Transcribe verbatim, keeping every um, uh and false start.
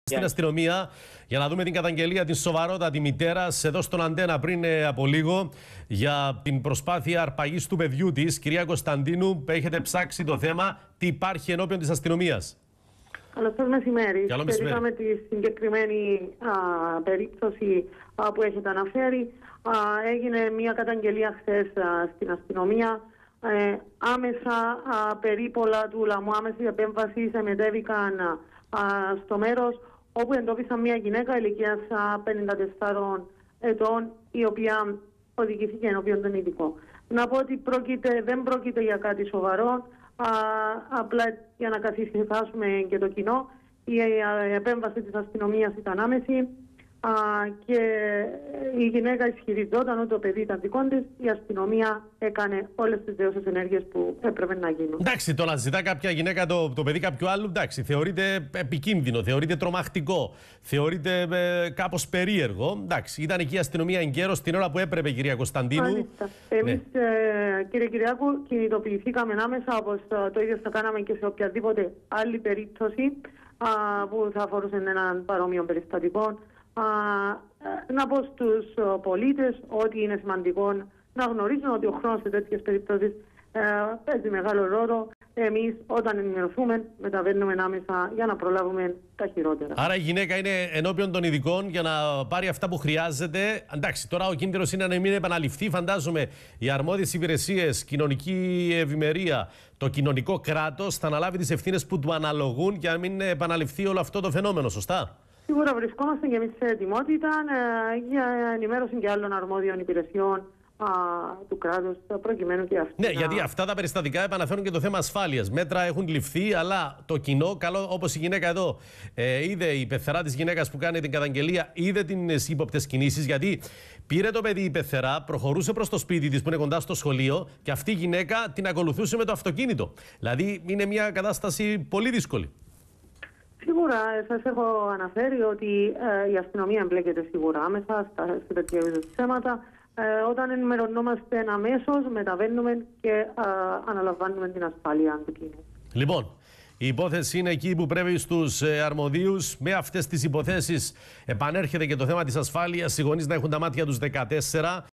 Στην αστυνομία, για να δούμε την καταγγελία της σοβαρότατη μητέρας εδώ στον Αντένα πριν ε, από λίγο για την προσπάθεια αρπαγής του παιδιού της. Κυρία Κωνσταντίνου, έχετε ψάξει το θέμα. Τι υπάρχει ενώπιον της αστυνομίας? Καλώς σας μεσημέρι. Καλό μεσημέρι. Σχετικά με τη συγκεκριμένη α, περίπτωση α, που έχετε αναφέρει, α, έγινε μια καταγγελία χθες α, στην αστυνομία. Ε, άμεσα α, περίπολα του Λαμού άμεση επέμβαση μετέβηκαν α, στο μέρος όπου εντόπισαν μια γυναίκα ηλικίας πενήντα τεσσάρων ετών, η οποία οδηγήθηκε ενώπιον των ειδικών. Να πω ότι πρόκειται, δεν πρόκειται για κάτι σοβαρό, α, απλά για να καθησυχάσουμε και το κοινό. Η, η, η επέμβαση της αστυνομίας ήταν άμεση α, και η γυναίκα ισχυριζόταν ότι το παιδί ήταν δικό της. Η αστυνομία έκανε όλες τις δέωσες ενέργειες που έπρεπε να γίνουν. Εντάξει, το να ζητά κάποια γυναίκα το, το παιδί κάποιου άλλου, εντάξει, θεωρείται επικίνδυνο, θεωρείται τρομακτικό, θεωρείται ε, κάπως περίεργο. Εντάξει, ήταν εκεί η αστυνομία εγκαίρος την ώρα που έπρεπε, κυρία Κωνσταντίνου. Μάλιστα. Εμείς, ναι. ε, κύριε Κυριάκου, κινητοποιηθήκαμε άμεσα, όπως ε, το ίδιο θα κάναμε και σε οποιαδήποτε άλλη περίπτωση α, που θα αφορούσε έναν παρόμοιο περιστατικό. Α, ε, να πω στους πολίτες ότι είναι σημαντικό να γνωρίζουν ότι ο χρόνος σε τέτοιες περιπτώσεις ε, παίζει μεγάλο ρόλο. Εμείς όταν ενημερωθούμε μεταβαίνουμε άμεσα για να προλάβουμε τα χειρότερα. Άρα η γυναίκα είναι ενώπιον των ειδικών για να πάρει αυτά που χρειάζεται. Εντάξει, τώρα ο κίνδυνος είναι να μην επαναληφθεί. Φαντάζομαι οι αρμόδιες υπηρεσίες, κοινωνική ευημερία, το κοινωνικό κράτος θα αναλάβει τις ευθύνες που του αναλογούν για να μην επαναληφθεί όλο αυτό το φαινόμενο, σωστά? Σίγουρα βρισκόμαστε και εμείς σε ετοιμότητα ε, για ενημέρωση και άλλων αρμόδιων υπηρεσιών α, του κράτους, προκειμένου και αυτή. Ναι, γιατί αυτά τα περιστατικά επαναφέρουν και το θέμα ασφάλειας. Μέτρα έχουν ληφθεί, αλλά το κοινό, καλό, όπως η γυναίκα εδώ, ε, είδε η πεθερά της γυναίκας που κάνει την καταγγελία, είδε τις ύποπτες κινήσεις, γιατί πήρε το παιδί η πεθερά, προχωρούσε προς το σπίτι της που είναι κοντά στο σχολείο και αυτή η γυναίκα την ακολουθούσε με το αυτοκίνητο. Δηλαδή είναι μια κατάσταση πολύ δύσκολη. Σίγουρα, σας έχω αναφέρει ότι ε, η αστυνομία εμπλέκεται σίγουρα άμεσα στα, σε τέτοια είδους θέματα. Ε, όταν ενημερωνόμαστε αμέσως, μεταβαίνουμε και ε, αναλαμβάνουμε την ασφάλεια του κοινού. Λοιπόν, η υπόθεση είναι εκεί που πρέπει στους ε, αρμοδίους. Με αυτές τις υποθέσεις επανέρχεται και το θέμα της ασφάλειας. Οι γονείς να έχουν τα μάτια τους δεκατέσσερα.